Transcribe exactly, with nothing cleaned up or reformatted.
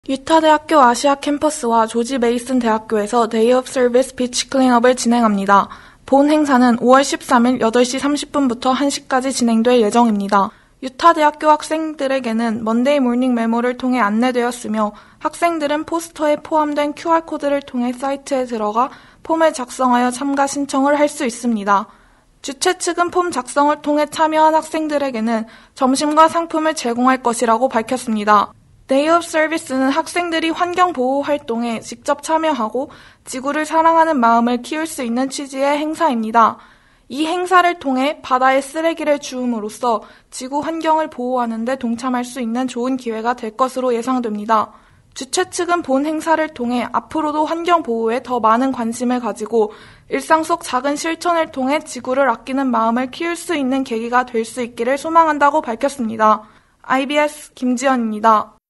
유타대학교 아시아 캠퍼스와 조지 메이슨 대학교에서 Day of Service 비치 클린업을 진행합니다. 본 행사는 오월 십삼일 여덟 시 삼십 분부터 한 시까지 진행될 예정입니다. 유타대학교 학생들에게는 먼데이 모닝 메모를 통해 안내되었으며 학생들은 포스터에 포함된 큐알코드를 통해 사이트에 들어가 폼을 작성하여 참가 신청을 할 수 있습니다. 주최 측은 폼 작성을 통해 참여한 학생들에게는 점심과 상품을 제공할 것이라고 밝혔습니다. Day of Service는 학생들이 환경보호 활동에 직접 참여하고 지구를 사랑하는 마음을 키울 수 있는 취지의 행사입니다. 이 행사를 통해 바다에 쓰레기를 주움으로써 지구 환경을 보호하는 데 동참할 수 있는 좋은 기회가 될 것으로 예상됩니다. 주최 측은 본 행사를 통해 앞으로도 환경보호에 더 많은 관심을 가지고 일상 속 작은 실천을 통해 지구를 아끼는 마음을 키울 수 있는 계기가 될 수 있기를 소망한다고 밝혔습니다. 아이비에스 김지연입니다.